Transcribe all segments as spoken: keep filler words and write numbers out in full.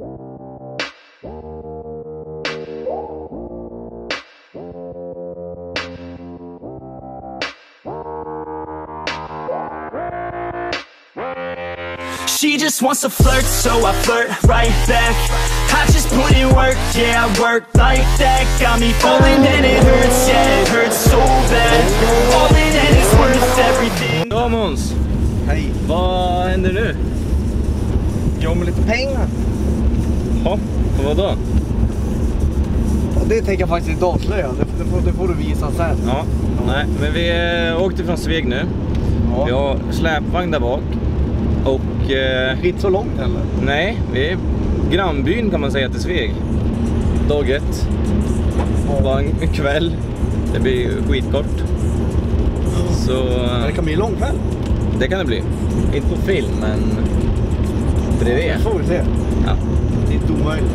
She just wants to flirt, so I flirt right back. I just put in work, yeah, I work like that. Got me falling and it hurts, yeah, it hurts so bad. Falling and it's worth everything. Ja, Måns. Hej. Vad händer nu? Jag med lite pengar. Ja, och vad då? Ja, det tänker jag faktiskt inte avslöja. Det, det, får, det får du visa sen. Ja, ja. Nej, men vi äh, åkte från Sveg nu. Ja. Vi har släpvagn där bak. Och... Eh, inte så långt heller. Nej, vi är grannbyn kan man säga till Sveg. Dag ett. Ja. Bara en kväll. Det blir skitkort. Så... Men det kan bli lång kväll. Det kan det bli. Inte på film, men... bredvid. Det får vi se. Ja. Det är inte omöjligt.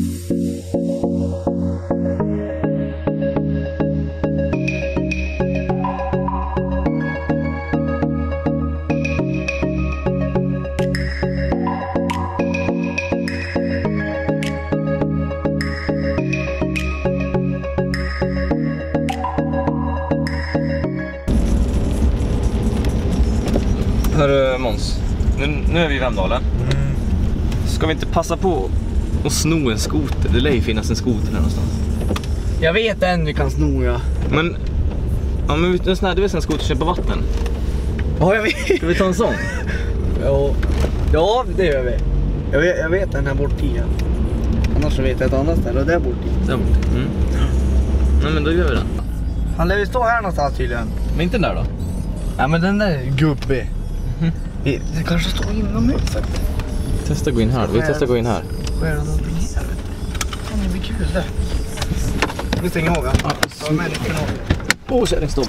Hörru Måns, nu, nu är vi i Vemdalen. Mm. Ska vi inte passa på att sno en skoter? Det lär ju finnas en skoter här någonstans. Jag vet en vi kan sno, ja. Men, ja men en sån här, du vet en skoter på vatten. Ja, jag vet. Ska vi ta en sån? Ja, ja det gör vi. Jag vet, jag vet den här bort igen. Annars så vet jag ett annat ställe och det är bort igen. Där bort. Mm. Nej men då gör vi den. Han lär ju stå här någonstans tydligen. Men inte den där då? Ja men den där är gubbig. Mm. Det kanske står inomhus. Testa gå in här, vi testar gå in här. Vad är det någonting här? Fan, det blir kul det. Nu stänger jag av, ja. Ja, människorna. Åh, oh, kärringstopp.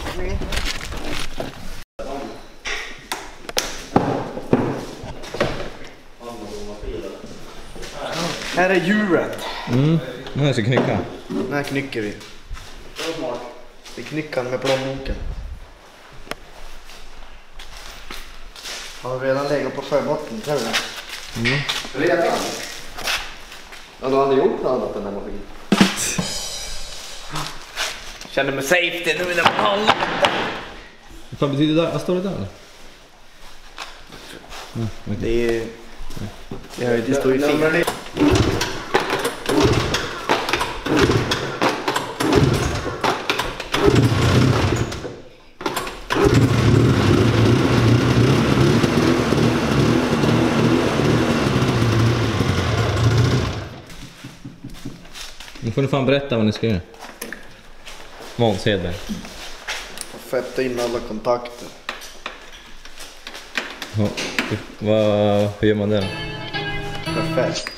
Här är djuret. Mm, nu är det så knycka. Den här knycker vi. Det är knyckan med plånboken. Har redan legat på sjöbotten, tror jag. Mm. Redan? Ja, du hade gjort något annat än den maskinen. Känner mig safety nu när man har lite. Vad betyder det? Vad står det där? Mm, okay. Det är... Ja, det står ju fint. Nu får ni fan berätta vad ni ska göra. Måns Hedberg. Fetta in alla kontakter. Ja, vad, hur gör man det då? Perfekt.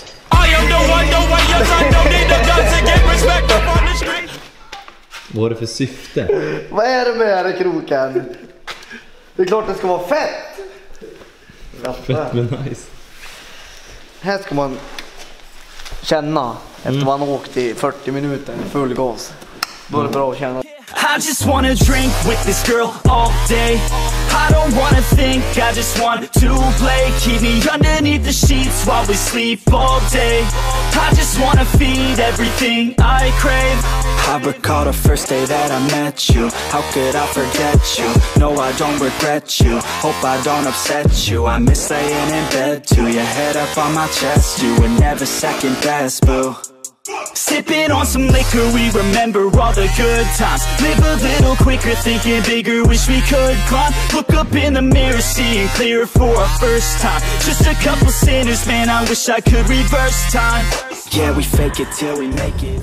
Vad är det för syfte? Vad är det med det kroken? Det är klart det ska vara fett. Fett men nice. Här ska man känna efter Mm. man åkt i fyrtio minuter full gas. Då är det bra att känna. I just wanna drink with this girl all day. I don't wanna think, I just want to play. Keep me underneath the sheets while we sleep all day. I just wanna feed everything I crave. I recall the first day that I met you. How could I forget you? No, I don't regret you. Hope I don't upset you. I miss laying in bed too. Your head up on my chest. You were never second best, boo. Sipping on some liquor, we remember all the good times. Live a little quicker, thinking bigger, wish we could climb. Look up in the mirror, seeing clearer for our first time. Just a couple sinners, man, I wish I could reverse time. Yeah, we fake it till we make it.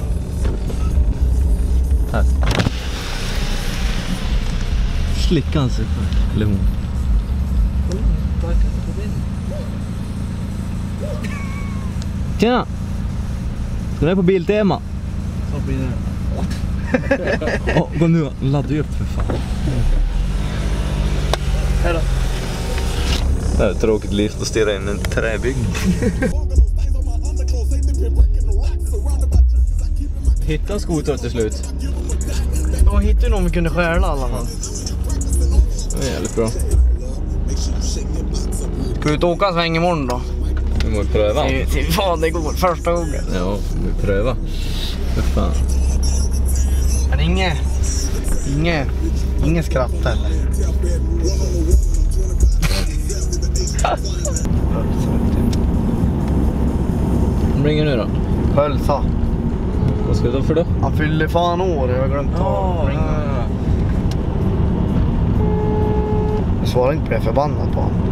Tack. Slicka han sig för, eller hon. Tjena! Ska du är på Biltema? Så blir det. Åh, oh, gå nu, ladda ju upp för fan. Hej då. Det är ett tråkigt liv att stirra in en träbyggnad. Hitta en skoter till slut. Och hittade någon vi kunde stjäla i alla fall. Det är jävligt bra. Ska vi ut och åka en sväng imorgon då? Vi måste pröva. Se, se fan det går första gången. Ja, vi pröva. För fan. Men inget, inget, inget skratt heller. Vad ringer nu då? Hölsa. Vad ska du då för då? Han fyller fan år, jag har glömt att ringa. Jag svarar inte på det, förbannat på honom.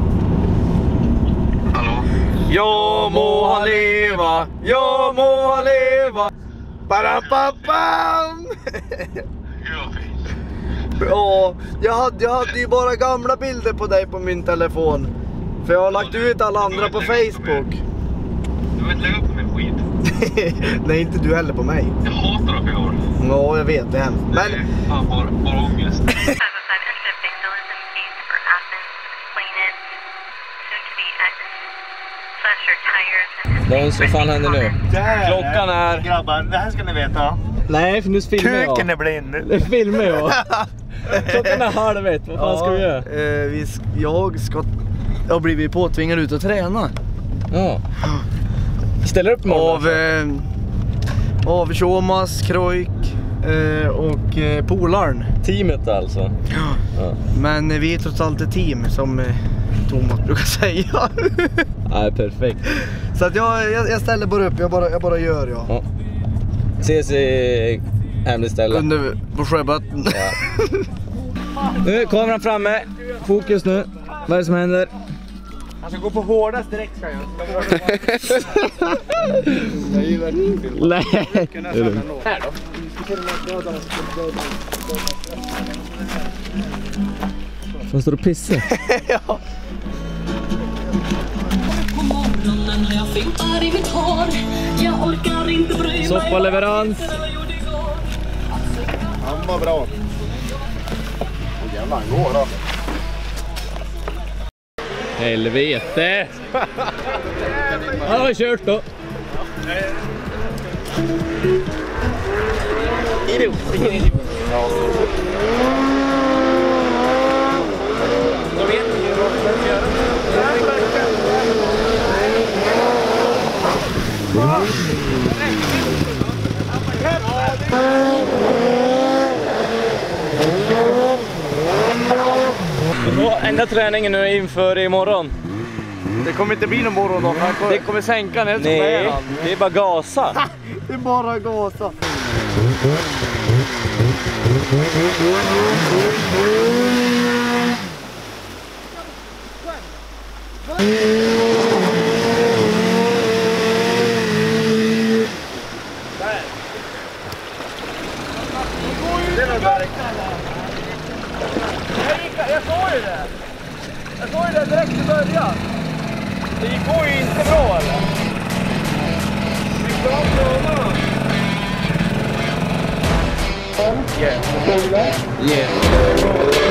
Hallå? Ja må han leva, ja må han leva. Parapappam! Ja, fint. Ja, jag hade, jag hade ju bara gamla bilder på dig på min telefon. För jag har lagt ut alla andra på Facebook. Du vill inte lägga upp min skit. Nej, inte du heller på mig. Jag hatar att jag gör. Ja, jag vet det hemskt. Men... Det är fan bara, bara ångest. Måns, vad fan händer nu? Klockan är... Grabbar, det här ska ni veta. Nej, för nu filmar jag. Kuken är blind. Det filmar jag. Klockan är halv ett, vad fan ja, ska vi göra? Eh, vi sk jag ska... Jag har blivit påtvingad ut och träna. Ja. Ställer upp med Av... Eh, av Thomas, Krojk eh, och eh, Polarn. Teamet alltså. Ja. Ja. Men eh, vi är trots allt ett team som eh, Thomas brukar säga. Nej, perfekt. Så att jag, jag, jag ställer bara upp, jag bara, jag bara gör jag. Ja. Ses i hemligt ställe. Under på sjöbotten. Ja. Nu är kameran framme. Fokus nu. Vad är det som händer? Han ska gå på hårdast direkt ska jag. Jag gillar det. Nej. Här då. Vad står du och pissar? Ja. På morgonen när jag fimpar i mitt hår. Jag orkar inte bry mig. Soppaleverans. Han var bra. Och jävlar, han går då. Helvete! Han har kört då. Idiot, vilken idiot. Ja. Då vet ni ju vad vi ska göra. Enda träningen nu är inför imorgon. Det kommer inte bli någon morgon då. Det kommer sänka ner. Nej, det är bara gasa. Det är bara gasa. Jag såg ju det. Jag såg ju det direkt i början. Det går ju inte bra eller? Vi ska prova. Yeah.